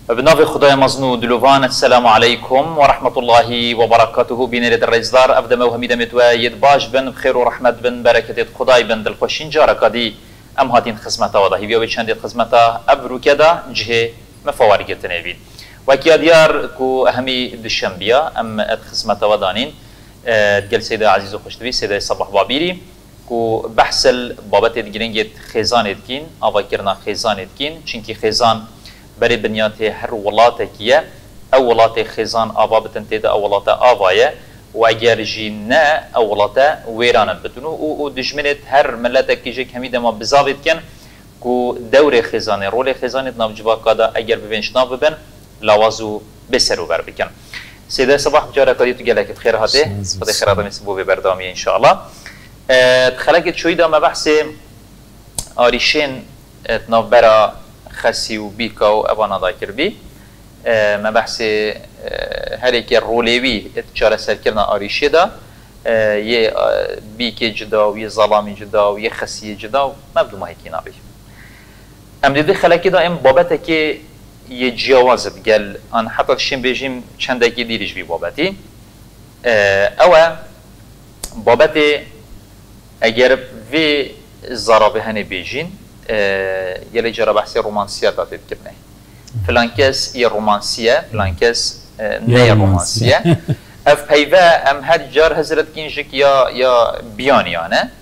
بناف خدای مزنو دلوان السلام عليكم ورحمة الله وبركاته بين رد الرزدار أبدا وهميدا متوا يدباش بن بخير ورحمة بن بركة خداي بن دلخوشين جارك دي أم هاتين خدمته وضحي بيو بيشاندي خدمته أبرو كدا جهة مفوارقة تنبيد وكي ديار كو أهمي دشنبيا أم خدمته ودانين تقل سيدة عزيز وخشتبي سيدة صباح بابيري كو بحث بابت دقلنجت خيزان ادكين أو كرنا خيزان ادكين چنكي خيزان برای بنیاد هر ولات کیه او ولات خزان آوا بتنتید او ولات آوایه و اگر جی نه او ولات ویران بتونو او دشمنت هر ملت کیجه کمی دما بزاوید کن کو دور خزانه رول خزانت نامجوا کادا اگر ببینش نام ببین لوازو بسرو بر بکن سیده صباح جاره کادی تو گلکت خیر هاته خدا خیر آدمی سبو ببردامی ان شاء الله خلقت شوی دا مبحث آریشین نوبرا خسی و بیکا و ابانا داکر بی ما بحث هر یک رولیوی اتجار سرکرنا آریشی دا یه بیک جدا و یه ظلامی جدا و یه خسی جدا و مبدو ما هیکی نابی ام دیده خلقی دا ام بابتا که یه جیاوازت گل آن حتی شیم بیجیم چندکی دیریش بی بابتی او بابت اگر وی زرابه هنه بیجین يلي جرى بحث رومانسية تاتيب كرنه فلان كاس هي رومانسية فلان كاس نية رومانسية اف هيفا ام هاد جار هزرت كينجك يا بياني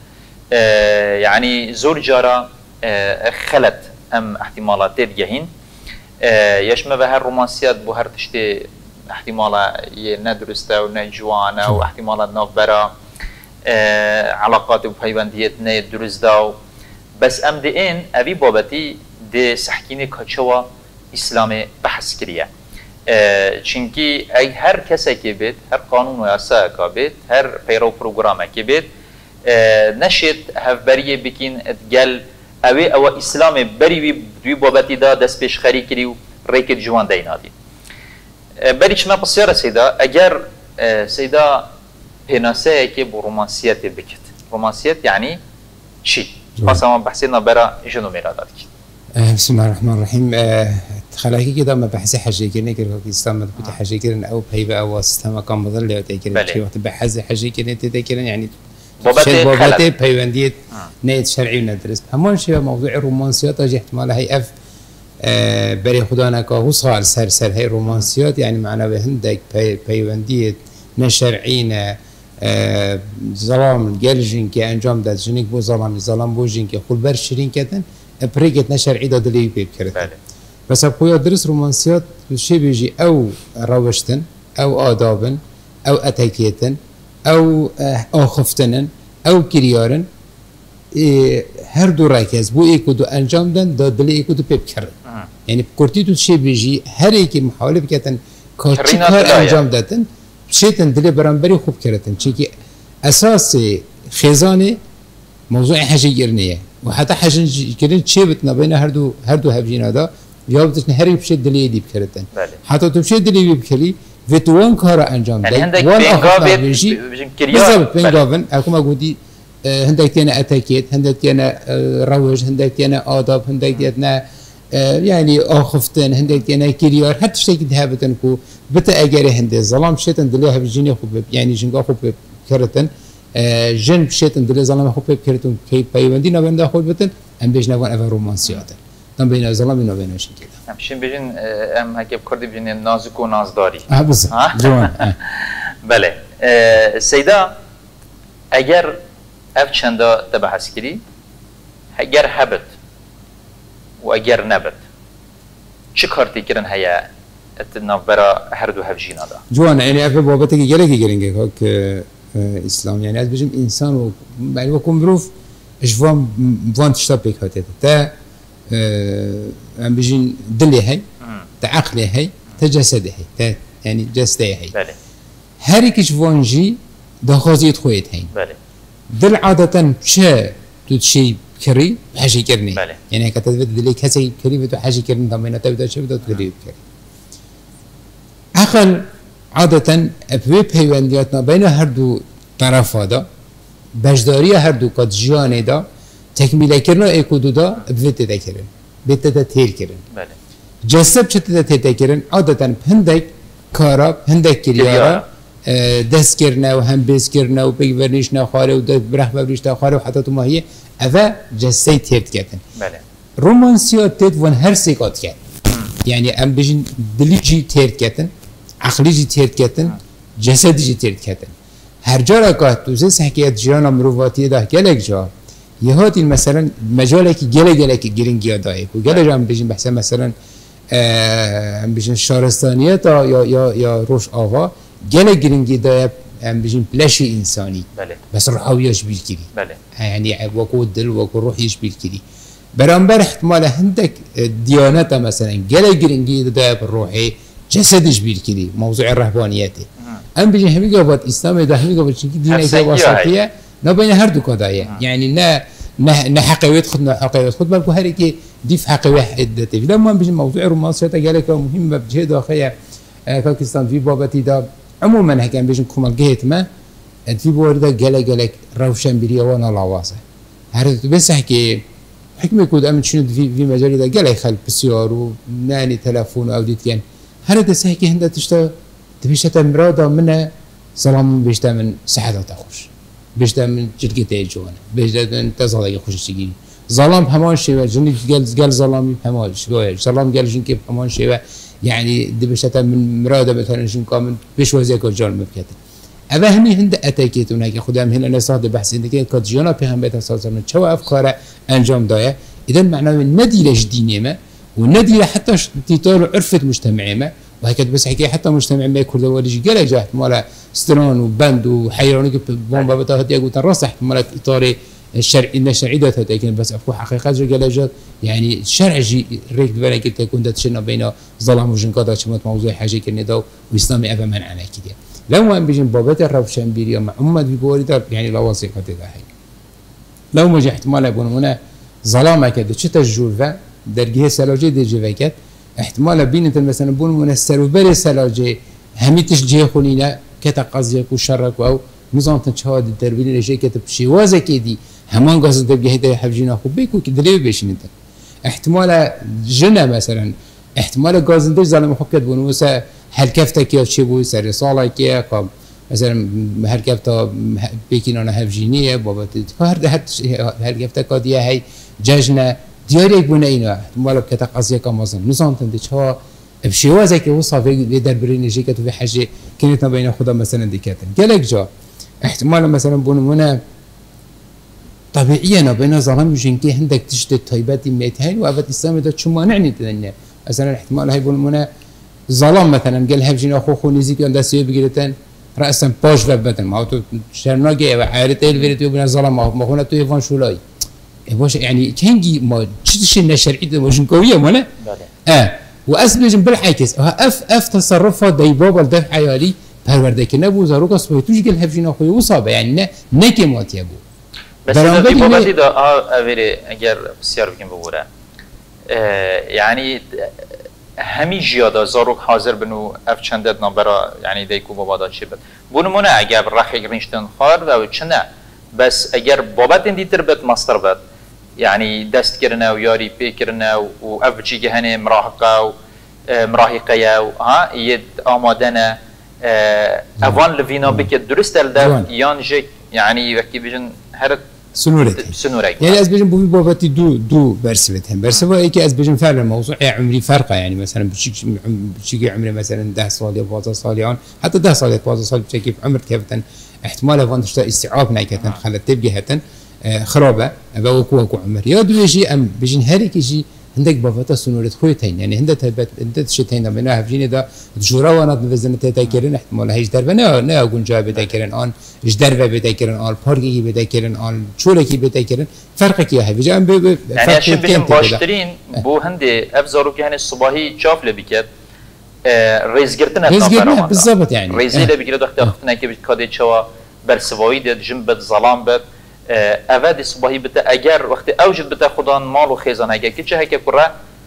يعني زور جارة خلت ام احتمالات تدجهين يشمه بها الرومانسيات بو هر تشتي احتمالا ندرسته و نجوانه و احتمالا نوبرا علاقات و پیوندیت نه درست داو بس ام دي ان ابي بابتي دي سحكيني كچوا اسلام بحث كريا چونكي اي هر كسا كي بيت هر قانون و ياسا كا بيت هر بيرو بروجرام كي بيت نشت هفبريه بكين اتقال او اسلام بري بي بابتي دا دس بيش خري كريو ريك جوان دينادي بريش ما بصيره سيدا اگر سيدا بناسه كي برومانسيات بكت رومانسيات يعني شي خاصة بحثنا برا جنو ميرادات بسم الله الرحمن الرحيم خلاكي كده ما بحثي حاجة كرني كده استعمل كنت حاجة كرن أو بهيبة أو استعمل كم بضل يا تكرن شيء وقت بحثي حاجة كرني تكرن يعني بابتي بهيبندية نيت شرعي وندرس همون شيء موضوع الرومانسيات أجي احتمال هي أف بري خدانا كهو صار سر هي رومانسيات يعني معنا بهندك بهيبندية نشرعينا ظلام جالجين كي انجام داد جنيك بو ظلام بو جين كي خل بر شيرين كتن بريكت نشر عيدا دلي بيبكرت بس ابويا درس رومانسيات شي بيجي او روشتن او آدابن او اتاكيتن او اخفتن او كريارن هر دو راكز بو ايكو دو انجام دن دا دلي ايكو دو بيبكرت يعني كورتيتو شي بيجي هر ايكي محاولة بكتن كار انجام دادن شيتن دلي برانبري خوب كرتن چيكي اساس خزانه موضوع حاجه جرنيه وحتى حاجه كرين شيبتنا بين هردو هبجينا دا يابتش هري بشي دلي دي بكرتن حتى تو بشي دلي بكلي فيتوان كارا انجام يعني عندك بينغافن بالضبط بينغافن اكو ما قودي هندك تينا اتاكيت هندك تينا روج هندك تينا آداب هندك تينا يعني آخفتن هندك تينا كريار حتى شتى كدهابتن كو بتا اجاري هندي ظلام شيتن دليها بجيني خوب يعني جنگا خوب كرتن جن شيتن دلي ظلام خوب كرتن كي بايوندي نبنده خود بتن ام بيجنا وان اف رومانسيات تم بين ظلام نو شي كده ام شين بيجن ام هكيب كردي بجن نازك و نازداري بس جوان بله سيدا اگر اف چندا تبحث كري اگر هبت و اگر نبت چه کارتی کرن هيا النافبرا هردو هفجينا دا جوانا يعني أفهم بابتك جريكي جرينجي هاك إسلام يعني أز بجم إنسان و يعني وكم بروف إيش فان تشتبك هاتي تا عم بيجين دلي هاي تا عقلي هاي تا جسدي هاي تا يعني جسدي هاي بله هاريك إيش فان جي دا خازيت خويت هاي بله دل عادة شا تشي كري حاجة كرني بله يعني كتبت دلي كسي كري بدو حاجة كرني ضمينا تبدأ شو بدو تدري كري عقل عادة أبوي بيوندياتنا بين هردو طرف هذا بجدارية هردو قد جياني دا تكميل كرنا ايكودو دا بفيت دا كرن بيت دا تير كرن جسد چطور تتکرن عادتا هندک کارا هندک کریارا دست کرنا و هم بیس کرنا و بگیرنیش نخاره و برخ ببریش نخاره و حتی تو ماهیه اوه جسد تیرد کردن بله رومانسیات تید ون هر سیکات کرد یعنی ام بجین دلی جی تیرد کردن عقلی جی تیرد کردن جسدی جی تیرد کردن هر جا را که توزه حکایت جیان مروواتی ده گلک جا یهاتی مثلا مجاله که گله که گرینگی دایه و گله جا هم بجین بحثا مثلا هم بجین شارستانیه تا یا روش آوا گله گرینگی دایه هم بجین پلشی انسانی بله بس روحیش بیل کری بله يعني وكو دل وكو روح يشبه كذي برامبر احتمال عندك ديانات مثلا جلا جرينجي ده بالروحي جسد يشبه كذي موضوع الرهبانيات ام بيجي هم يقبض اسلام ده هم يقبض شيء دين وسطيه نبين هردو كدايه يعني نا حقيقه خدنا حقيقه خد بالكو هريكي دي في حقيقه حدته لما بيجي موضوع الرومانسيات قالك مهم بجهد اخيه باكستان في بابتي ده عموما هكان بيجي كمال جهه ما في بورده جلك روشن بريا وانا لواسه هرت بس حكي حكمه كود امن شنو في مجال ده جلك خل بسيار وناني تلفون او ديت كان هرت سحكي هند تشتا تبيشتا مرادا منه سلام بيشتا من سعاده تخش بيشتا من جلقته جوان بيشتا من تزالي خوش تجي ظلام همان شيء جني قال ظلامي همان شويه ظلام قال جنكي همان شيء يعني دبشتا من مرادا مثلا جن كامل بيش وزيك الجال مبكته اوه همی هند اتاکیتونه که خودم هن نساد بحث اینه که کاتجانا پیغمبر اساسا من چه افکار انجام دايه اذا معناه ندیرش دینی ما و ندیر حتی تیتار عرفت مجتمعی ما و هکذا بس حكي حتى مجتمع ما كرد وليش قال جاه مال سترون وبند وحيرانك بومبا بتاعت يقول ترصح مال اطار الشرع ان الشرعيه لكن بس افكو حقيقه قال جاه يعني شرع جي ريك بلا كنت يكون دتشنا بين ظلام وجنكادا شمت موضوع حاجه كندا واسلامي ابا منعنا كده لو ما بيجن بابات الروشن بيريا مع امه بيقول يعني لا وثيقه ده هي لو ما جه احتمال يكون هنا ظلامه كده شتا الجولفا درجه سلاجه دي جوكات احتمال بينت مثلا بون من السروبر سلاجه هميتش جه خلينا كتقضيك وشرك او نظام تشهاد الدربين اللي كتب شي وازه كدي همان قصد تبقى هدا حفجينا خو بيكو كده ليه بيشين انت احتمال جنة مثلا احتمال قازندش ظلم حكت بونوسا هل كفتك يا شيبو سر صالك يا قام مثلا هل كفتا بيكينا هفجينيه بابا هر هل كفتك دي هي ججنا دياري بونينا احتمال كتقضيه كمازن نظام تندشها بشوازه که وصافی در برین جیکت و حاجه کنیت نبین خدا مثلا دیکتن گلک جا احتمال مثلا بونمونه طبيعيا بين ظلام جنكي عندك تشتت طيباتي ميتين وابد الاسلام ده شو مانعني تدنيا مثلا احتمال هاي بونمونه ظلام مثلا قال هبجين اخو خو نزيك عند سيو بقيتن راسا باش وبدن ما تو شرناجي وعارت الفيديو بين ظلام ما هو تو يفان شولاي باش يعني كانجي ما تشتش الشرعيه وجنكويه ولا واسبجن بالعكس اف تصرفها داي بابا ده حيالي پرورده که نبود زاروک اسمه توش گل هفجین آخوی وصابه یعنی نه نکمات یبو بس إذا في بابتي دا أفيري أجر بسيار بكين بقوله يعني همي جيادا زاروك حاضر بنو أف چندت نبرا يعني ديكو بابا دا چه بد بونو مونه أجر رخي گرينشتن خار و چنه بس أجر بابتين دي تربت ماستر بد يعني دست كرنا وياري بي كرنا و أف چي هنه مراهقة و مراهقة و ها يد آمادنا أفان لفينا بكت درست الدا يان جيك يعني وكي بيجن هر سنورك يعني از بيجن بوفي بابتي دو برسبتهم برسبه اي كي از بيجن فعلا الموضوع عمري فرقه يعني مثلا بشيء عمري مثلا 10 سال يا 12 سال يعني حتى 10 سال 12 سال بشكل عمر كيفتن احتمال افان تشتا استيعاب نايكتن خلت تبقى هتن خرابه ابا وكو عمر يا دو يجي ام بيجن هريك يجي عندك بافتا سنورت خويتين يعني عندك تبت انت تشتين بنا هفجيني دا جورا وانا بزن تتاكرن احتمال هيج دربه نه اكون جا بتاكرن ان ايش دربه بتاكرن ان باركي بتاكرن ان شولكي بتاكرن فرق كي هي بيجان يعني عشان بيجن باشترين بو هندي افزارو كي هني الصباحي شاف لبيكت ريزغرتنا بالضبط يعني ريزي لبيكت وقت اختنا كي بكادي تشوا برسوايد جنبت ظلام بت اوادي صباحي بتا اگر وقت اوجد بتا خدان مال و خزانه اگر که چه هک کره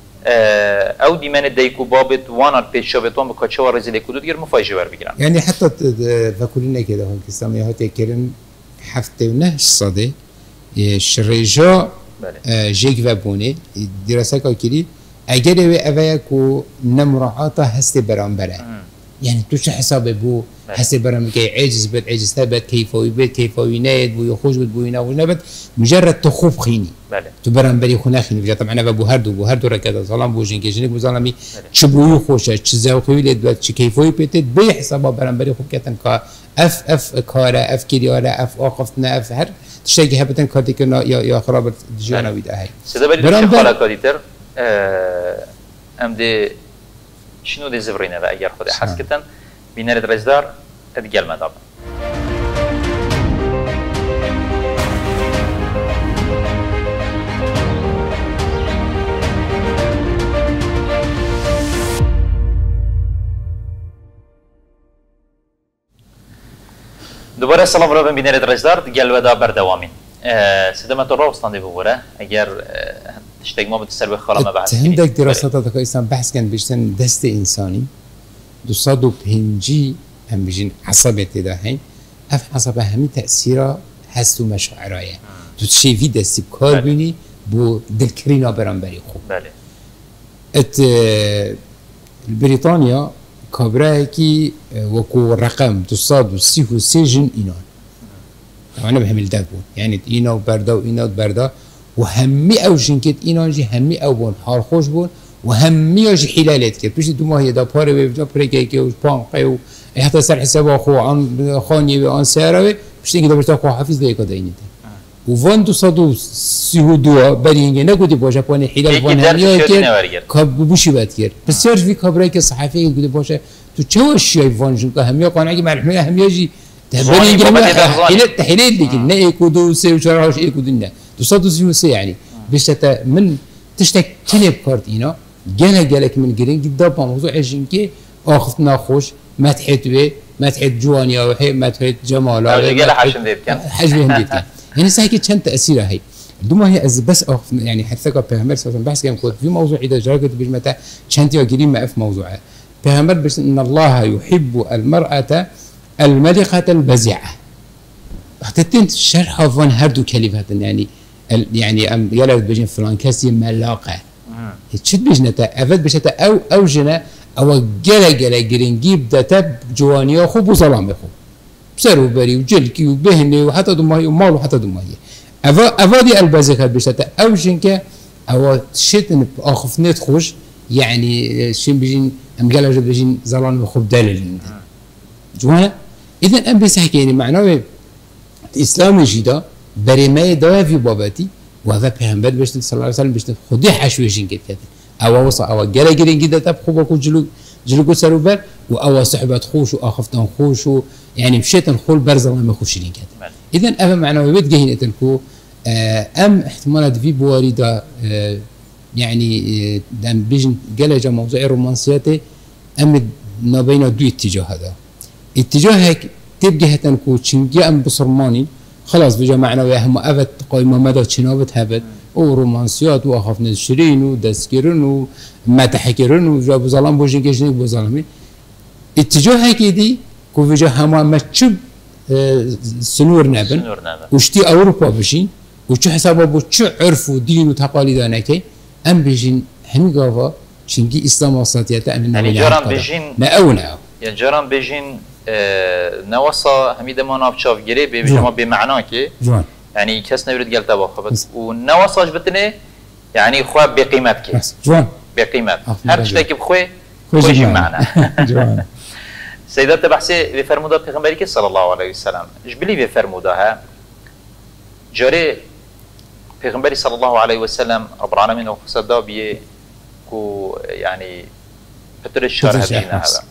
او دی من دیکو بابت وانا پیشابتون بکاچه و رزیل کدود گیر مفاجئه ور بگیرن يعني حتى فكلنا كده هون كسامي هاتي كرن حفته ونه صدي الشريجا جيك وبوني دراسه كاكيري اگر اوه کو نمراعات هست برانبره يعني تو چه حساب بو حسب برام كي عجز بد عجز تبت كيفوي بد كيفوي نايد بو يخوش بد بو يناوش نبت مجرد تخوف خيني تو برام بري خنا خيني بجا طبعا بو هردو ركض ظلام بو جين كيجنك بو ظلامي تشبو خوشه تشزاو خوي لد بد كيفوي بت بي حساب برام بري خوب كتن كا اف كاره اف كيرياله اف اوقفتنا اف هر تشتي هبتن كاتيكنا يا خراب جانا ويدا هي سيدا بالي خالا كاديتر ام دي شنو دي زبرينا بقى اگر خود حس كتن بينار رزدار اتقال ما دابا دوباره سلام رو بينار رزدار اتقال ودا بردوامين سيدما ترى وصلنا بورا اگر تشتاق ما بتسرب خالا ما بحث عندك دراسات تقايسان بحث كان بيشتن دست انساني 250 هم بيجين عصبية تداهين اف عصبة همي تأثيرها هست و مشاعرها تو تشي في دستي بكار بيني بو دلكرينا برانبري خوب بله ات بريطانيا كابراه كي وكو رقم 233 جن اينان طبعا بهم الدابون يعني اينا وبردا واينا وبردا وهمي او جنكت اينان جي همي او بون حال خوش بون وهمي جي حلالات كي بيش دوما هي دا باري ويفجا بريكي و بانقي و حتى سر حساب اخو عن خاني و ان سيراوي بيش تيجي دبرتا خو حافظ ديكا داينيت وفان 232 برينجي نقول باشا بوني حلال بون همي كاب بوشي باتكير بس سيرج في كابرايك صحفي يقول باشا تو تشوش شي فان جنكا همي قانعي مع الحمايه همي جي برينجي حلال لكن لا يكودو سي وشراوش يكودنا 233 يعني باش من تشتك كليب كارت هنا جالك من جرين جدا موضوع جنكي اخذنا خوش ما تحيت به ما تحيت جوانيا وحي ما تحيت جمال رجال حجم ديت كان حجم ديت كان يعني سايكي كان تاثيرها هي دوما هي بس يعني حتى بيغمبر مثلا بحث كان كود في موضوع اذا جرقت بجمتا كانتي جرين ما في موضوعها بيغمبر بس ان الله يحب المراه الملقه البزعه حتى شرح فان هردو كلمات يعني ام يلا بجين فرانكاسي ملاقه تشد بجنتا افد بجنتا او جنا او جلا جرينجي بدات جوانيا خوب وظلام خوب بسرو بري وجلكي وبهني وحتى دماهي ومال وحتى دماهي افادي البازكات بجنتا او جنكا او شيت اخف نت خوش يعني شين بجين ام جلا بجين ظلام خوب دليل جوانا اذا ام بيسحكي يعني معناه الاسلام جدا بريمه دا في بابتي وهذا پیغمبر بشت صلى الله عليه وسلم بشت خودی حشویشین کرد او وصا او گره گرین گیده تب خوبه کو جلو سروبر و او صحبت خوش و اخفتن خوش و يعني مشيتن خول برز الله ما خوشين كده اذا افهم معناه بيت جهين اتلكو ام احتمالات في بوارده يعني دم بيجن جلجه موضوع الرومانسياتي ام ما بين دو اتجاه هذا اتجاهك تبقى هتنكو تشنجي ام بصرماني خلاص بجا معناه وهم افت قايمه مدى تشنابت هبت او رومانسيات واخف نشرين ودسكرن وما تحكرن وجاب ظلام بوجين كيشنيك بظلامي اتجاهك دي كو بجا هما ما تشب سنور نابن وشتي اوروبا بشين وشو حسابه بوشو عرف ودين وتقاليد اناكي ام بيجين هم قافا شنجي اسلام وسطيته ام يعني جرام بيجين لا اونا يعني جرام بيجين نوصا هميدا ما نابشاف جري بيجما بمعنى كي يعني كاس نورد قال تبا خبط ونوصاج بتني يعني خو بقيمتك جوان بقيمت هر شتيك بخوي خوي معنا جوان سيدات بحسي بفرمودا پیغمبري صلى الله عليه وسلم جبلي بفرمودها جاري پیغمبري صلى الله عليه وسلم رب العالمين وقصدا بي كو يعني بتر الشهر هبجينا هذا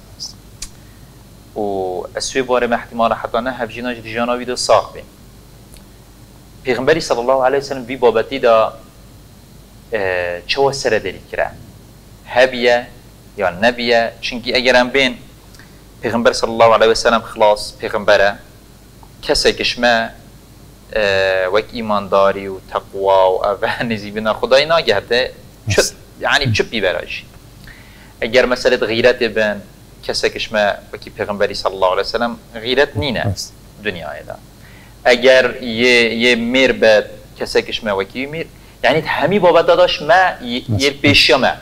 و اسوي باره ما احتمال حتى نه هبجينا جدي جانا ويدو صاحب پیغمبري صلى الله عليه وسلم بي بابتي دا چو سر دلی کرا هبيه یا نبيه چونکی اگرم بین پیغمبر صلی الله علیه و سلم خلاص پیغمبره کسی کشمه وک ایمانداری و تقوا و اوه نزیبنا خدای ناگهته يعني چپ بیبراش اگر مسئله غیرت بین کسی کشمه وکی پیغمبری صلی الله علیه و سلم غیرت نینه دنیای دا اگر یه میر بد کسی کشمه وکی میر يعني همي بابا داداش ما يبيشيا ما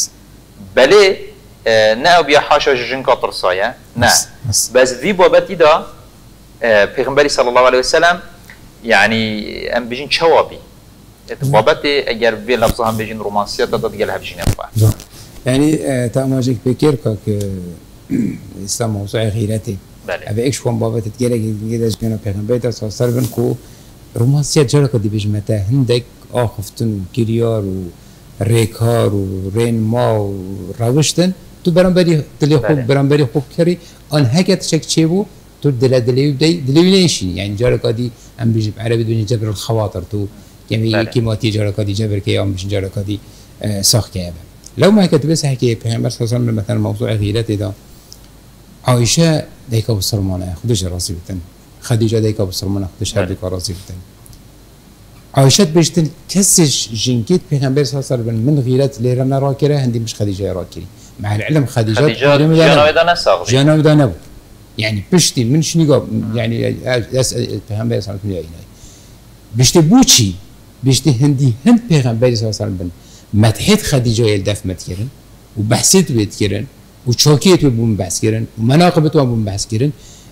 بله نه بیا حاشا جن کاتر سایه نه بس وی بابتی دا پیغمبری صلی الله علیه و سلم یعنی ام بجین چوابی بابتی اگر وی لفظ هم بجین رومانسیت داد دیگه له بجین افوا یعنی تا ماجیک بکر که اسلام موضوع غیرتی ابي ايش فون بابت تجيلك جيداش كانوا پیغمبر صلى الله عليه وسلم كو رومانسيات جرك دي بجمتا هندك اخفتن كريار وريكار ورين ما وراوشتن تو برانبري تلي خوب برانبري خوب كري ان هكت شك تشيبو تو دليليشن يعني جرك دي ام بيجي عربي دنيا جبر الخواطر تو يعني كيماتي جرك دي جبر كي ام مش جرك دي ساخ كيابه لو ما كتب بس حكي پیغمبر صلى الله عليه وسلم مثلا موضوع غيرتي ده عائشة ديكا بسرمانة خدش راسي بتن خديجة ديكا بسرمانة خدش هردك راسي بتن عائشة بيشتن كسش جنكيت پیغمبر صلى الله عليه وسلم من غيرت اللي رنا راكرة هندي مش خديجة راكري مع العلم خديجة جانا ودانا ساغ جانا ودانا يعني بشتي من شنو يعني اسال پیغمبر صلى الله عليه وسلم بشتي بوشي بشتي هندي هند پیغمبر صلى الله عليه وسلم مدحت خديجة يلدف متكرن وبحثت بيتكرن وشوكيت بوم بحث كيرن ومناقبته بوم بحث كيرن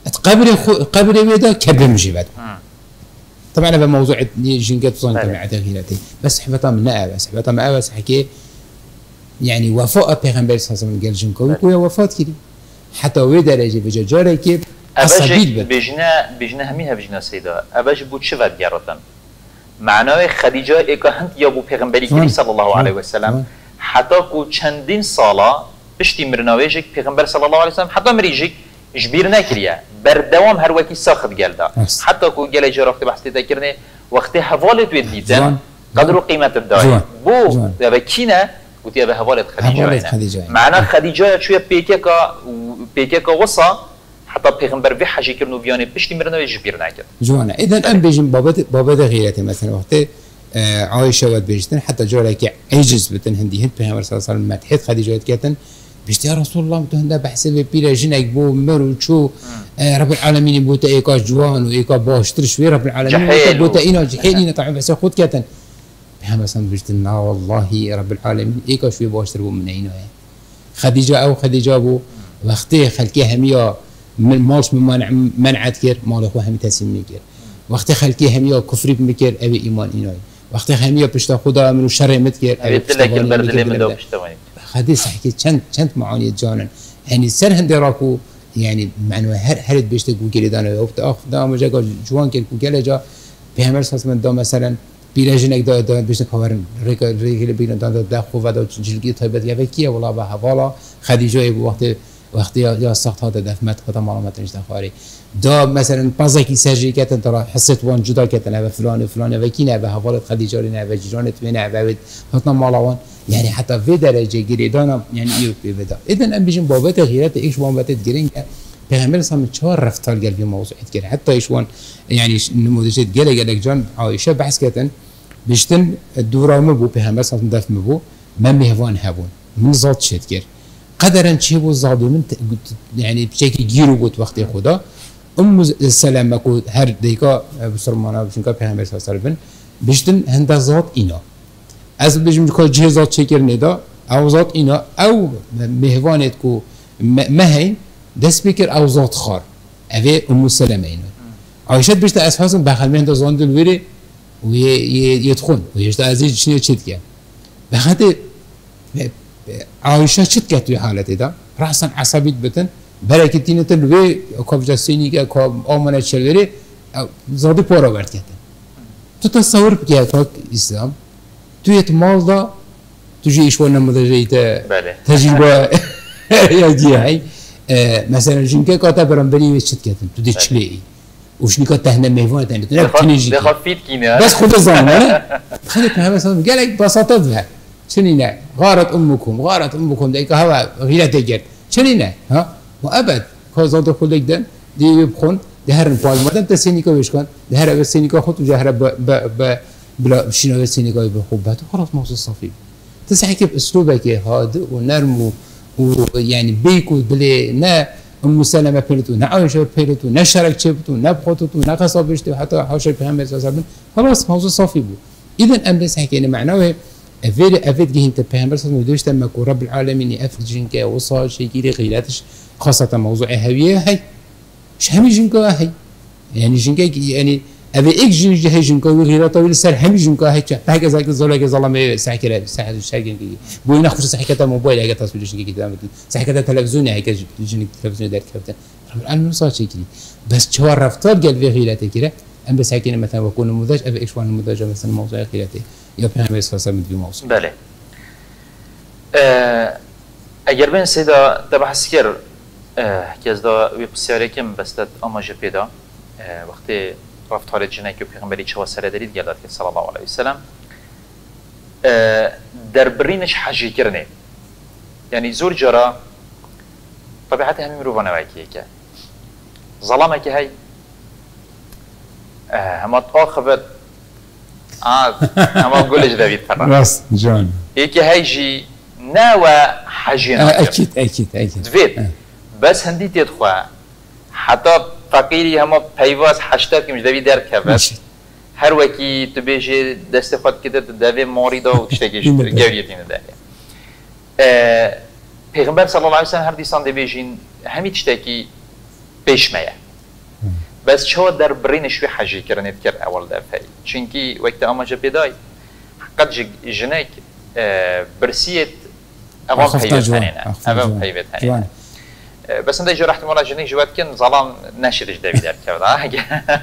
قبل ويدا كبر مجيبات طبعا هذا موضوع جنكات صون تبع تغييراتي بس حبطها من بس حبطها من بس حكي يعني وفاء پیغمبر صلى الله عليه وسلم قال جنكو ويا وفات كده حتى ويدا درجه بجاره كيف أباج بجنا هميها بجنا سيدا أباج بود شفت جارتن معناه خديجة إكهنت يا أبو پیغمبري كريم صلى الله عليه وسلم حتى كو چندين سالا بشتي مرناويجك پیغمبر صلى الله عليه وسلم حتى مريجك جبير نكريا بردوام هر وكي ساخت قالدا حتى كو قال جرافت بحث تذكرني وقت حوالت وديتن قدر قيمة الداعي بو دابا كينا قلت يا بهوالت خديجة معناه خديجة شويه بيكيكا وصا حتى پیغمبر في حاجه كرنو بياني بشتي مرناويج جبير نكر جوانا اذا ام بيجن بابا غيرتي مثلا وقت عائشة ود بيجتن حتى جولك عجز بتن هندي هند پیغمبر صلى الله عليه وسلم مدحت خديجة كاتن بيشتي يا رسول الله متهندا بحسب بيلا جنك بو مرو شو رب العالمين بوتا ايكا جوان وايكا باشتر شوي رب العالمين بوتا اينا جحيلين طبعا بس خد كاتن پیغمبر صلى الله عليه وسلم والله رب العالمين ايكا شوي باشتر بو من اينا خديجة بو وقتي خلكي هميا من مالش من منعت كير مال اخو هم تسمي كير وقتی خلکی همیا کفری میکرد اوی ایمان اینای وقتی همیا پشت خدا منو شر متکرد اوی پشتوانی میکرد حدیث حكي چند معاني جانن يعني سر هندي راكو يعني معنوه هر بيشت گوگل دانه وقت اخ دا مجا جوان كل گوگل جا پیغمبر صلی الله علیه و مثلا بیرجنک دا بيشت پاورن ریگل بیرن دا خو و دا جلگی تایبت یا کیه والله به حوالا خدیجه وقتی یا سخت هذا دفمت خدا معلومات نشته خاري دا مثلا بازاكي سرجي كاتن ترى حسيت وان جدا كاتن هذا فلان وكينا به حواله خديجه لنا وجيرانت وين بعد حطنا مالوان يعني حتى في درجه جريدانا يعني يو بدا اذا ام بيجن بابات غيرات ايش بابات جرين پیغمبر صلی چهار رفتار قال في موضوع كده حتى ايش وان يعني نموذج قال لك جان عائشه بحث كاتن بيشتن الدورام بو پیغمبر صلی دف مبو ما مهوان هبون من ذات شد كده قدرا شيبو الظالمين يعني بشكل جيرو قلت وقت خدا السلام کو هر دیگه بسرمانه بچن که پیامبر صلی الله علیه و سلم بیشتن هند ذات اینا از بچن که جهازات چکر ندا او ذات اینا او مهوانت کو مهین دست بکر او ذات خار اوه سلمه اینا عایشه بیشتر اساسا بخل مهند زاندل وری و یدخون و یشتا ازی چنین چت که بخاطر عایشه چت که توی حالتی دا راسا عصبیت بتن برکتینه تن وی کافجا سینی که کاف آمانه چلوری زادی پارا ورد کردن تو تصور بکه که اسلام توی اتمال دا توی ایشوان نمودجی تجربه یادیه های مثلا جنکه کاتا برانبری وی چت کردن تو دی چلی وش نیکا تهنه میوان تهنه تو نبتنیجی بخفید کینه بس خود زانه خیلی پیامبر صلی قال لك بساطه ده شنينه غارت امكم ديك هوا غيرت جت شنينه ها وابد كازاد خودك دن دي يبخون ده هر فاز مدن تسينيكا ويشكن ده هر بسينيكا خود وجهره ب بلا شنو سينيكا بخوبات خلاص موضوع صافي تسحكي باسلوبك هادئ ونرم ويعني بيكو بلي نا ام سلمة بيلتو نا عائشة بيلتو نا شرك شبتو نا بخوتو نا قصابشتو حتى حاشا پیغمبر صلی الله علیه و خلاص موضوع صافي بو اذا ام بس حكينا معناه افيد جه انت بيغمبر صلى الله عليه وسلم مكو رب العالمين افل جنكا وصا شي كيري غيلاتش خاصه موضوع هويه هي مش هم جنكا هي يعني جنكا يعني ابي اك جنكا هي جنكا وغيرات طويل سر هم جنكا هي هكذا زي زولك ظلمه ساكره ساعه شاكين بو ناخذ صحكه موبايل هيك تصوير جنكا كده صحكه تلفزيون هيك جنكا تلفزيون دار كفته الان صار شي كذي بس شو رفتار قال في غيلاته كده ام بس هيك مثلا بكون نموذج ابي ايش وان نموذج مثلا موضوع غيلاته يا بيغمبر صلى الله عليه وسلم موضوع بله اگر بین سیدا دبحث کر که از دا ویبسیاری کم بستد آماج پیدا وقتی رفتار جنایی که پیغمبری چه وسیله دارید گردد که صلی الله علیه وسلم در برینش حجی کرنه یعنی زور جرا طبیعت همین مروفانه وایکیه که ظلامه که هی همه تاخبت همه گلش دوید فرد راست جان یکی هیجی ناوى حاجينا اكيد دفيت بس هندي تدخوا حتى فقيري هم بيواز حشتك مش دبي دار كبس هر وكي تبيجي دست خود كده تدافع مريضه وتشتكيش جاويتين ده پیغمبر صلى الله عليه وسلم هر ديسان دبيجين همي تشتكي بيش مايا بس شو در برين شوي حاجي كرنت كر اول دفعه چونكي وقت اما جا بداي قد جنيك برسيت أمام حيبتانينا أمام حيبتانينا بس عندي جرحت مرة جنيه جوات كن ظلام ناشر جدابي دار كذا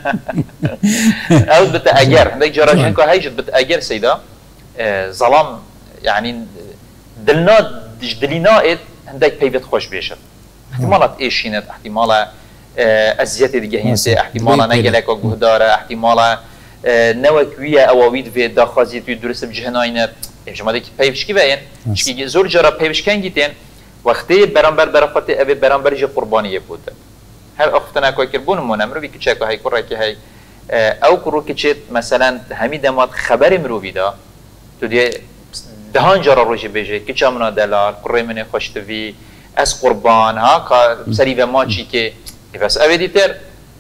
أو بتأجر عندي جرا جنكو هيجد بتأجر سيدا ظلام يعني دلنا عندك حيبت خوش بيشت احتمالات إيشينت احتمالا أزيات الجهينسة احتمالا نجلك وجهدارة احتمالا نوكوية أواويد في داخازيت ويدرس بجهناينت شما دیگه پیوش کی باین؟ چی زور جرا پیوش کن گیتن وقتی برانبر برافت اوی برانبر جه قربانیه بود. هر اختنا کوی کربون منامرو بی کچه که های کره که های او کرو کچه مثلا همی دماد خبر مروی دا تو دیه دهان جرا روزی بجه کچه منا دلار کره من خوشتوی از قربان ها که سری و ما چی که بس اوی دیتر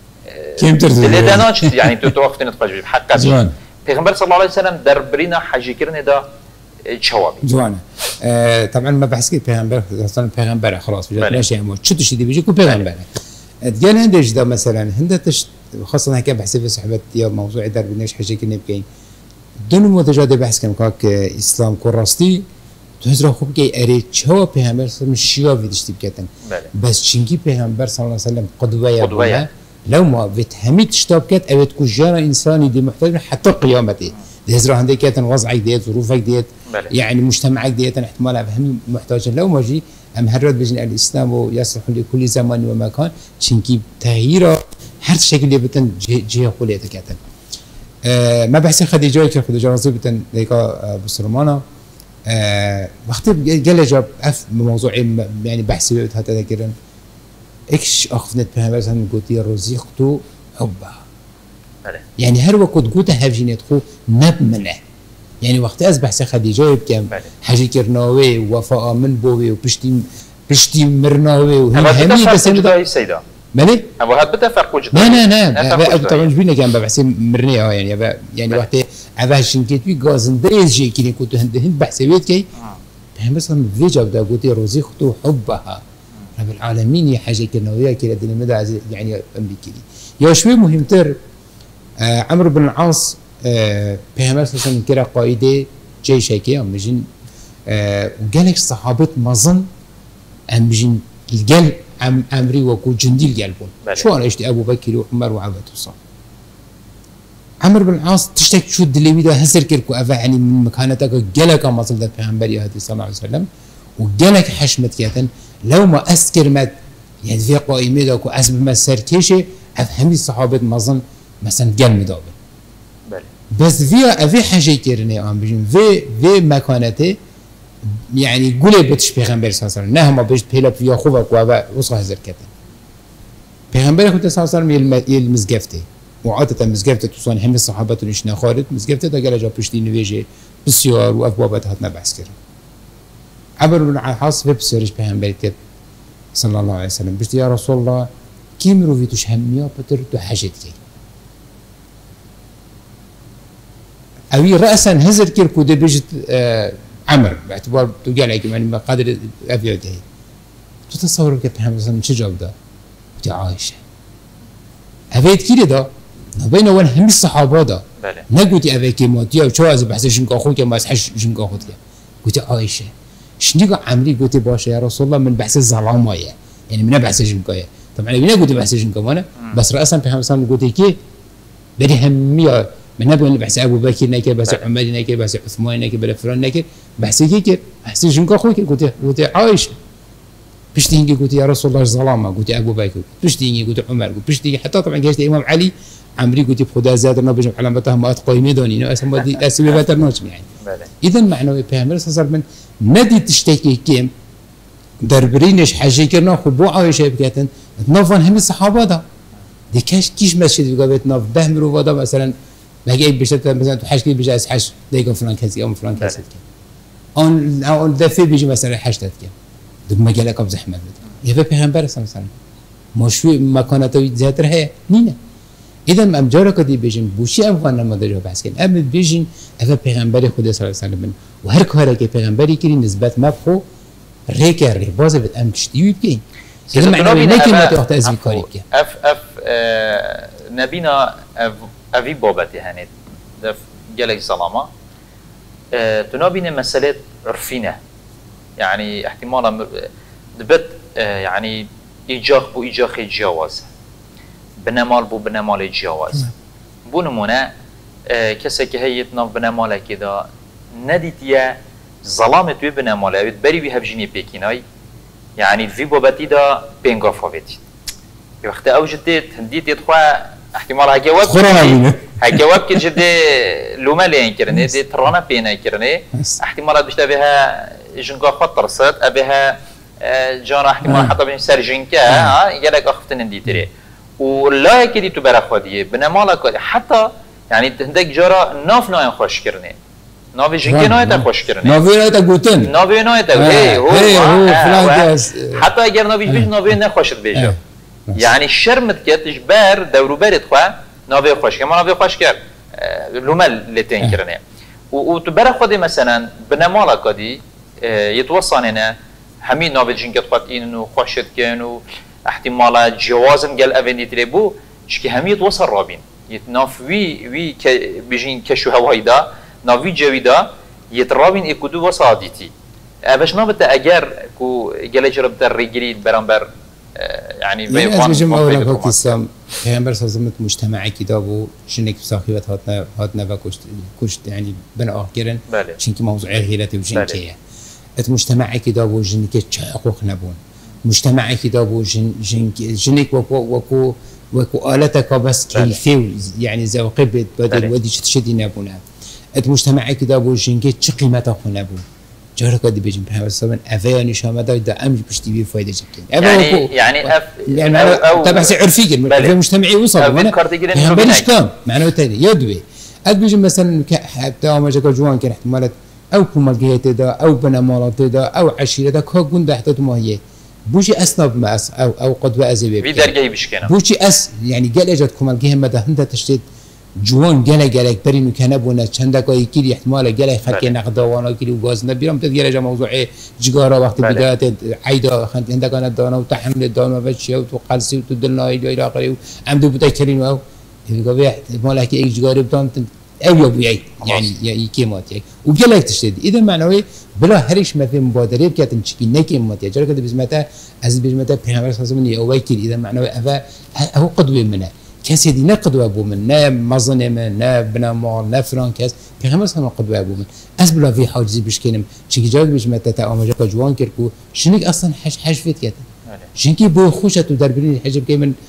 دل داناش یعنی تو وقتی نتفاجئ حقا پیغمبر صلی الله علیه و سلم در برینا حجی کردن دا جوابي جوانا طبعا ما بحس كده پیغمبر اصلا پیغمبر خلاص بجد ماشي اما شو تشدي بيجي كو پیغمبر تقال هندش ده مثلا هندتش خاصه هكا بحس في صحبه يا موضوع در بنش حاجه كنا بكين دون متجاد بحث كم كاك اسلام كراستي تهزر خوب كي اري چوا پیغمبر صلی شيوا ويدشتي بكتن بس چنگي پیغمبر صلى الله عليه وسلم قدوه لو ما بتهمي تشتاب كات او تكون جارة انساني دي محتاج حتى قيامته هزرا عندك كاتن وضعك ديت ظروفك ديت يعني مجتمعك ديت احتمال افهم محتاج لو ما جي ام هرد بجن الاسلام ويصلح لكل زمان ومكان شنكي تغييره هر شكل اللي بتن جهه قوليته كاتن ما بحث خديجه خديجه رضي بتن ديكا بسرمانه وقت قال جاب اف موضوع يعني بحث هذا كده اكش اخفنت بها مثلا قلت يا رزقت حبها يعني هر وقت قلت هفجينت خو مبمنه يعني وقت از بحث خديجه بكم حاجه كرناوي وفاء من بوي وبشتي مرناوي وهمي بس ده السيده مالي ابو هاد بتفرق وجده لا طبعا جبنا كان بحث مرنيه يعني وقت عباش كنت في غازن ديجي كني كنت هند بحث بيت كي مثلا فيجا بدا قلت رزقت حبها رب العالمين حاجه كرناويه كده الدنيا مدى يعني امريكي يا شوي مهمتر عمرو بن العاص پیغمبر صلی الله علیه و آله قائد جيش هيك ام بجين وقالك الصحابه مظن ام بجين القل امري وكو جندي القلبون شو انا اشتي ابو بكر وعمر وعبد الصالح عمرو بن العاص تشتك شو الدليل ده هسر كركو افا يعني من مكانتك قالك مظل ده پیغمبر يا صلى الله عليه وسلم وقالك حشمت كيتن لو ما اسكر مد يعني في قائمه ده كو اسب ما سركيشه افهمي الصحابه مظن مثلا قال مدابل بس في حاجه كيرني ام بجين في مكانته يعني قولي بتش پیغمبر صلى الله عليه وسلم نه ما بيش بيلا في خوفك وصل هزر كده پیغمبر خود صلى الله عليه وسلم المزقفته وعاده مزقفته توصل هم الصحابه نشنا خالد مزقفته ده قال جا بشتي نويجه بسيار وابوابات هاتنا بحث كده عبر بن العاص في بسيرش پیغمبر كده صلى الله عليه وسلم بشتي يا رسول الله كيم رو في توش هميا بتر تو حاجه كده اوی رأسا هزر کر کده بجت عمر باعتبار تو قال لك يعني ما قادر افيد هي تو تصور كيف محمد صلى الله عليه وسلم جواب ده بتاع عائشه افيد كده ده بين وين هم الصحابه ده نقولي افيك موتيا وشو از بحث جنك اخوك ما حش جنك اخوك قلت عائشه شنو عمري قلت باشا يا رسول الله من بحث الظلامه يعني من بحث جنك طبعا انا قلت بحث جنك انا بس راسا محمد صلى الله عليه وسلم قلت كي بدي هميه من نبغى بحث ابو بكر نكي بحث عمر نكي بحث عثمان نكي بلا فلان نكي بحث كي بحث جنك اخوك قلت عائشه بشتيني قلت يا رسول الله ظلامه قلت ابو بكر بشتيني قلت عمر قلت بشتيني حتى طبعا قلت امام علي عمري قلت بخدا زادنا بجمع علامته ما اتقوي دوني نو اسمه دي اسمي باترنوش يعني اذا معنوي بيامر صار من ندي تشتكي كيم دربرينش حاجه كنا خبو عايشه بكاتن نوفن هم الصحابه ده دي كيش مسجد قابت نوف بهمرو ودا مثلا باقي بشت مثلا تحشكي بجاز حش ديكو فلان كذا ام فلان كذا اون دفي بيجي مثلا حشتك دم مجالك ابو زحمه يبقى پیغمبر صلی الله علیه و مشوی مکاناتی زیادتر هست نینه اذا ام جارك دي بيجن بوشي افغان ما دجا بحث كن ام بيجن اف پیغمبر خدا صلی الله علیه و سلم و هر کاری که پیغمبری کردی نسبت مبخو ریکر باز بد ام تشتیوی بگین اذا معنی نکی ما تحت ازی کاری که اف نبینا اوی بابتی هنید دف جلك ظلامه تنابين مسألة عرفينة يعني احتمالا دبت يعني إيجاخ بو إيجاخ الجواز بنمال بو بنمال الجواز بو نمونه كسا كهيت ناف بنمال كده نديتيا ظلامت بي بنمال بري بي هبجيني بيكيناي يعني في بوباتي دا بينغا فاوتي وقت اوجدت هنديت يدخوا احتمال هجواب كي جدي لوما لين كرني دي ترانا بينا كرني احتمالات بيشتبهها جنقا خطر صد ابيها جانا احتمال حتى بين سرجنكا يلك اخفتن نديتري ولا كدي تبرا خديه بنمالك حتى يعني عندك جارا ناف ناين خوش كرني ناوی جنگی نایت خوش کرده. ناوی نایت گوتن. ناوی نایت. هو فلان حتی اگر ناویش بیش ناوی نخوشت بیشه. یعنی شرمت کتش بر دورو برد خواه ناوی خوش کرد. ما ناوی خوش کرد. لومل لتین کرده. و تو برای خودی مثلا بنمالا کدی یتوصانه همین ناوی جنگی خود اینو خوشت کن و احتمالا جوازم گل اولی تری بو چی همی یتوصل رابین. یتناف وی بیشین کشو هوایی دا ناوی جویدا یترابین اکودو وسادیتی. باش نابت اگر کو گله جرب در ریگری برانبر يعني بيوان أولا كوكيسام پیامبر سازمت مجتمعی کتابو شنك بساخيبت هاتنا و كشت يعني بنا آخرن شنك موضوع هيلتي وجنكية مجتمعی کتابو جنك حقوق نبون مجتمعی کتابو جنك وكو آلتك بس كيفي يعني ذوقي بدل ودي تشدي نبونه مجتمعی کتابو جنك چه قيمته خو نبون جارو کدی بيجن پیامبر سازم افیا نشامه داد امر پشتی بی فایده جکن يعني او تبع عرفي في مجتمعي وصل انا بلش كام معناه تاني يدوي اد بيجن مثلا حتى ما جاك جوان كان احتمالات او كمالجيت دا او بنمالات دا او عشيره دا كو گند حتى ما هي بوشي اسناب ما اس او قدوه ازبي في درجه بشكنا بوشي اس يعني قال اجت كمالجيه ما ده انت تشتت جوان گله برینو کنه بونه چند دقیقی کلی احتمال گله خرکی نقدوانا کلی وگاز نبیرم تدگیر جا موضوع جگارا وقت بداية عيدا خنت عندك أنا دانا وتحمل الدانا وبتشيا وتقلسي وتدلنا إلى آخره وعمدو بتكرين أو يقول مالك إيش جاري بتان أو يبوي يعني يكيمات يعني وجلك تشتد إذا معناه بلا هريش ما في مبادرة بكاتن شكي نكيمات يعني جرك بزمتها از بزمتها بيعمل صازمني أو ويكل إذا معناه أفا هو قدوة منه كاسي دي نقدوا أبو من نا مظلمة نا بنامال نا فرانكاس بيعمل صار قدوة أبو من أز بلا في حاجز بيشكينم شكي جاك بزمتها تأمجك جوان كركو شنك أصلا حش فيت كاتن شنكي بو خوشة ودربين الحجب كي من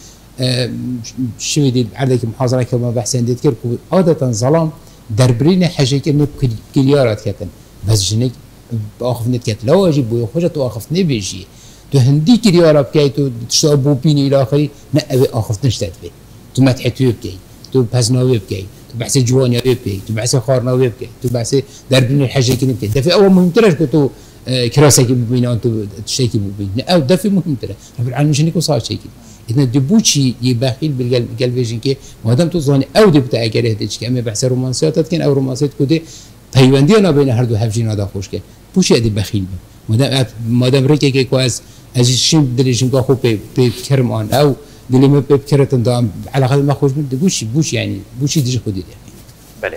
شو دي عندك محاضرة كما بحسن ديت كركو عادة ظلام دربين حاجة كي كليارات كاتن بس شنك بأخف نت كات لو أجيب بو خوشة وأخف نبيجي تو هندي كليارات كي تو تشابو بيني إلى آخره نأبي أخف نشتت به تو متحتوي بكي تو بحسناوي بكي تو بحث جوانيا بكي تو بحث خارناوي بكي تو بحث دربين الحاجة كي نبكي ده في أول مهم ترى كتو كراسة كي ببينا أنتو تشتكي ببينا أو ده في مهم ترى رب العالمين شنو صار شيء إذا دبوشي يبخيل بالقلب كي ما دام تظن أو دبت أجره هديش كأمي بحث رومانسيات كان أو رومانسيات كده پیوندی آن بین هر دو هفجین آدا خوش که بوشی ادی بخیل به مادام ریکی که کواس ازشیم دلیشیم که خوب به کرم آن او دلیم به کرتن دام علاقه ما خوش بود بوشی یعنی بوشی دیگه خودی بله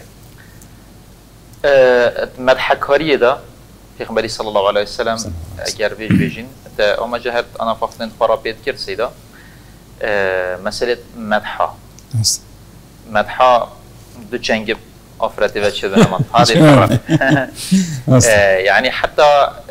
مدحکاری دا پیغمبری صلی الله علیه و سلم اگر بیجین تا اما جهت انا فقط خرابیت کرد سیدا مسئله مدحا دو چنگ آفرتی و چه دنمان هذه يعني حتى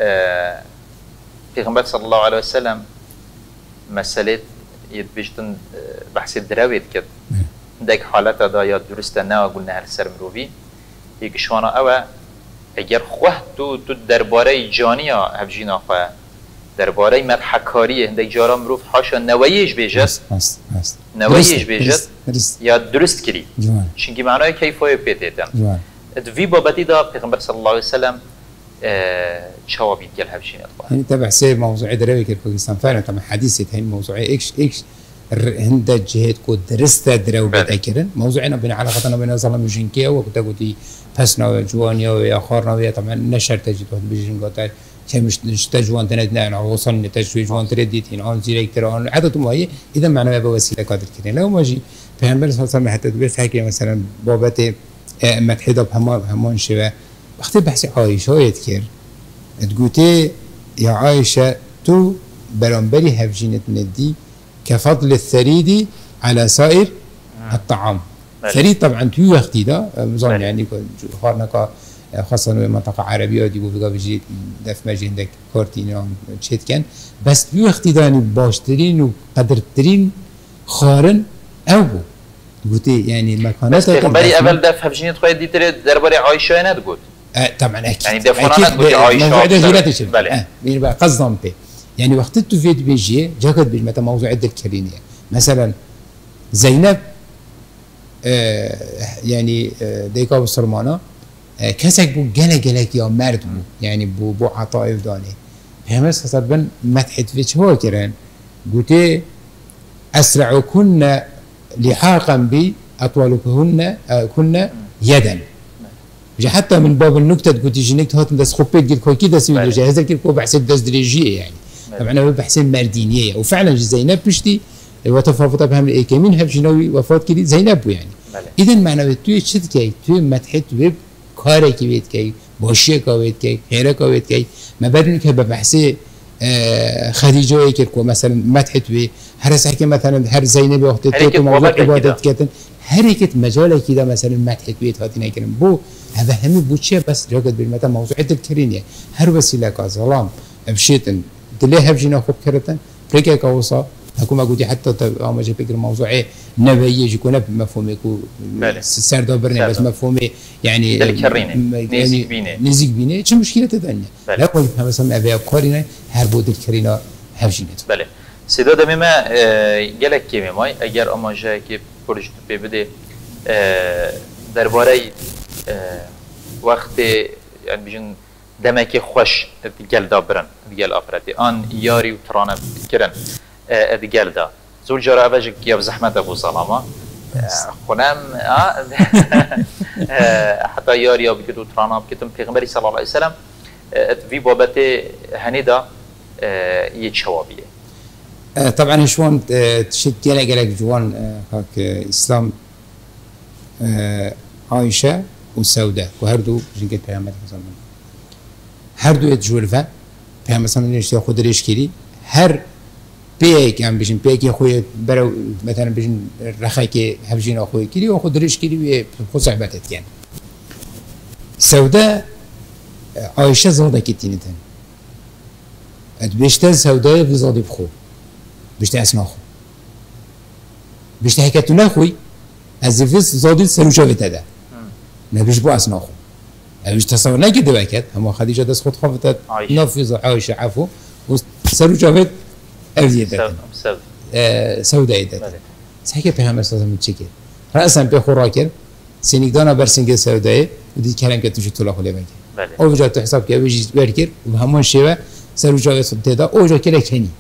پیغمبر صلى الله عليه وسلم مسألة يتبجتن بحث الدراويت كد دك حالات دا يا درست نوا قلنا هالسر مروفي يكشوانا أوا اگر خواه تو درباره جانيا هفجينا خواه درباره مدحکاری هندک جارا مروف حاشا نواییش بیجد نواییش بیجد یا درست کری چونکی معنای کیفای پیتیدن دوی بابتی دا پیغمبر صلی الله علیه وسلم شوابید گل هفشین اطلاع يعني تبع سير موضوع دراوي كالكوكستان فعلا طبعا حديثة هاي الموضوع اكش هند جهد كود درست دراوي بتأكرن موضوعنا بين علاقتنا بين ظلم وجنكيا وكنت قلتي بسنا جوانيا ويا خارنا طبعا نشر تجد واحد بجنكوتاي كمش تجوان تندنا وصلنا نتجوي جوان ترديتين عن زيرك ترى عدد ماهي إذا معنا بوسيلة قادر كده لو ما جي فهم بس مثلا حتى تبص حكي مثلا بابته متحدة بهمان شبه وقت بحث عائشة يذكر تقولي يا عائشة تو برامبري هفجينة ندي كفضل الثريد على سائر الطعام ثريد طبعا تو وقتي ده مزون يعني خارنا خاصة منطقة عربية دي بوفيقا بيجي دف مجي عندك كورتين تشيت كان بس في وقت داني باشترين وقدرترين خارن أو قلتي يعني المكانات بس تخبري قبل دف هفجيني تخيل دي تري درباري عايشة أنا تقول طبعا أكيد يعني دفونا تقولي عايشة موضوع ده جيلات الشيء يعني بقى قصدهم به يعني وقت التوفيت بيجي جاكت بيجي مثلا موضوع عدة الكرينية مثلا زينب يعني ديكا والسرمانة كسك بو جلك يا مرد بو يعني بو عطائف داني همس حسب مدحت فيش هو كران قلت أسرعكن لحاقا بي أطولكن كن يدا حتى من باب النكتة قلت جنكت هات دس خبيت قلت كوي كده سوي جاهزة كده كو بحسب دس دريجية يعني طبعا أنا بحسب مردينية وفعلا زينب بشتي وتفاوت بهم الإيكامين هب جنوي وفات كده زينب يعني إذا معناه توي شد كي توي مدحت ويب کاری که بید کی باشی که بید کی خیره که بید کی ما بدون که به بحث خدیجه که کو مثلا مدحت و هر سعی مثلا هر زینب وقت تو موضوع عبادت کردن هر یک مجال کده مثلا مدحت بید هاتی نکردن بو هذا همه بوچه بس راجد بالمثل موضوع الكرينية هر وسیله که ظلام بشیتن دلیه هفجینا خوب کردن پرکه که وصا هكو ما قلتي حتى ما جا فكر موضوعي نبي يكون بمفهومي كو سرد برني بس مفهومي يعني نزيك بيني شو مشكلة تدنيا لا قول مثلا أبي أقارنه هربود الكرينا هفجينت بله سيدا دمما جلك كيمي ماي أجر أما جا كي بروجكت بيبدأ درباري وقت يعني بيجن دمكي خوش جل دابرن جل أفرادي آن ياري وترانا كرن ادگل دا زول جرا اوجك يا بزحمت ابو سلامه خنام حتى ياريا بكتو ترانا بكتم پیغمبري صلى الله عليه وسلم في بابت هنيدا يتشوابيه طبعا شلون تشد جلك جوان هاك اسلام عائشه وسوداء وهردو جنك پیغمبر صلى الله هردو يتجولفا پیغمبر صلى الله عليه وسلم خود ريشكيري هر بيك يعني بيجن بيك أخوي برو مثلا بيجن رخاك هفجين أخوي كلي وأخذ ريش كلي بخص عبادت يعني سوداء عايشة زادة كتير تاني بيشتاز سوداء في زادي بخو بيشتاز أسمع خو بيشتاز هكتنا أخوي الزفاف زادي سلوشة هذا نبيش بو أسمع خو مش تصورنا كده بكت هم خديجة دس خد خفتت نافذ عايشة عفو وسلوشة أبديت سوداء ده سحكي بهم أساسا متشكل رأسا بخوراكر سينيكدانا برسنج سوداء ودي كلام كتوش طلع خليه بنك أو جات حساب كي بيجي بركر وبهمون شيء سرجوا يصدق ده أو جا كله كني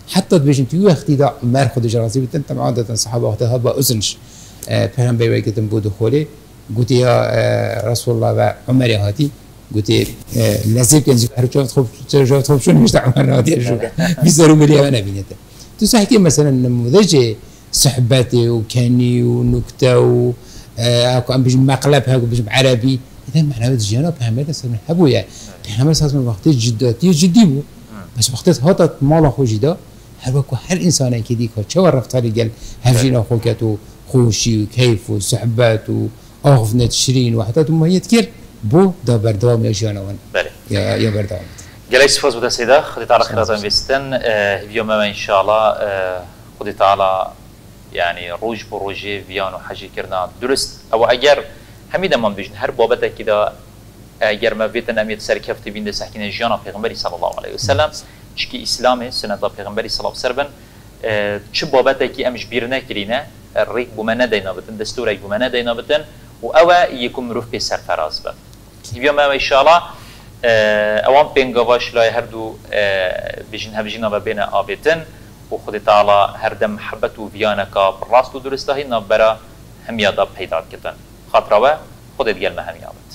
حتی بيجن في وقتی دا مر خودش راضی بودن طبعا دادن صحابه وقتها با اذنش پیغمبر وی کتن بود خوله گوتی یا رسول الله و عمر هاتی گوتی لازم کنی هر جواب خوب شون مش عمر هاتی شو بیزارو ملی انا بینته تو صحیح مثلا نموذج صحبته وكاني ونكته و اكو ام بيجي مقلب هاكو بيجي عربي اذا معناه جينا بحمد اسمه حبو يعني بحمد اساس من وقت جداتي جدي بو بس وقت هات مال اخو جدا هر وكو هر انسان اكيد كو رفت هذه قال هفجين اخوكاتو خوشي وكيف وصحبات واغفنا تشرين وحتى ثم هي تكير بو دا بردوام يجينا وين يا بردوام جلس فوز بدا سيدا خدي تعالى خيرات انفستن اليوم ان شاء الله خدي تعالى يعني روج بروجي فيانو حاجي كرنا درست او اگر هميدا من بيجن هر بابتا كده اگر ما بيتن اميت سركفت بين ده سحكين جانا پیغمبري صلى الله عليه وسلم چكي اسلامي سنة پیغمبري صلى الله عليه وسلم چه بابتا كي امش بيرنا كرينا الريك بمنا دينا بتن دستورك بمنا دينا بتن و او يكون مروف بي سرفراز بن اليوم ان شاء الله اوان بينغواش لا هردو بيجن هبجينا بين ابيتن وخد تعالى هردم محبت و فيانكا براست و درسته هی نبرا همیادا پیدا کردن خاطره و خودت گل همیاد